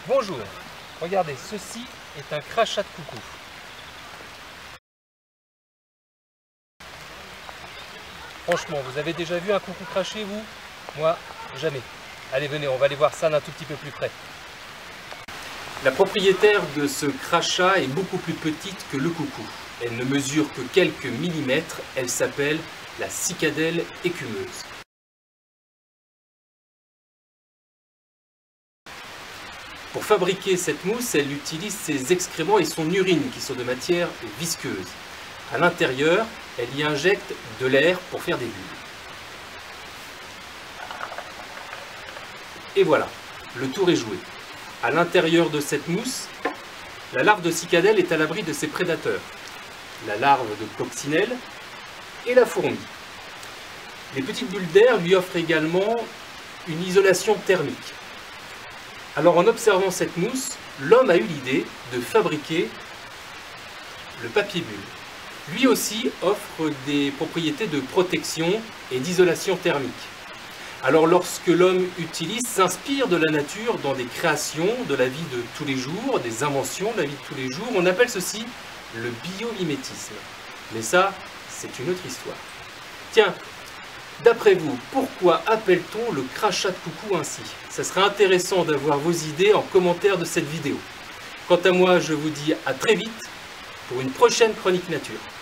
Bonjour, regardez, ceci est un crachat de coucou. Franchement, vous avez déjà vu un coucou cracher, vous? Moi, jamais. Allez, venez, on va aller voir ça d'un tout petit peu plus près. La propriétaire de ce crachat est beaucoup plus petite que le coucou. Elle ne mesure que quelques millimètres, elle s'appelle la cicadelle écumeuse. Pour fabriquer cette mousse, elle utilise ses excréments et son urine qui sont de matière visqueuse. À l'intérieur, elle y injecte de l'air pour faire des bulles. Et voilà, le tour est joué. À l'intérieur de cette mousse, la larve de cicadelle est à l'abri de ses prédateurs, la larve de coccinelle et la fourmi. Les petites bulles d'air lui offrent également une isolation thermique. Alors en observant cette mousse, l'homme a eu l'idée de fabriquer le papier bulle. Lui aussi offre des propriétés de protection et d'isolation thermique. Alors lorsque l'homme s'inspire de la nature dans des créations de la vie de tous les jours, des inventions de la vie de tous les jours, on appelle ceci le biomimétisme. Mais ça, c'est une autre histoire. Tiens, d'après vous, pourquoi appelle-t-on le crachat de coucou ainsi? Ça serait intéressant d'avoir vos idées en commentaire de cette vidéo. Quant à moi, je vous dis à très vite pour une prochaine chronique nature.